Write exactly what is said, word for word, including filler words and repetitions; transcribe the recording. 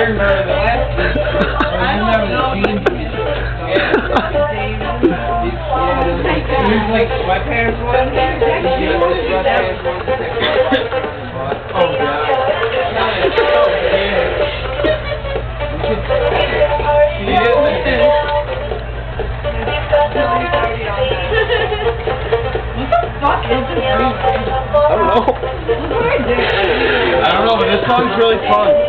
remember the last one. I remember the jeans. Yeah. He was like sweatpants one. He was like sweatpants one. Oh god. I don't know. I don't know, but this song's really fun.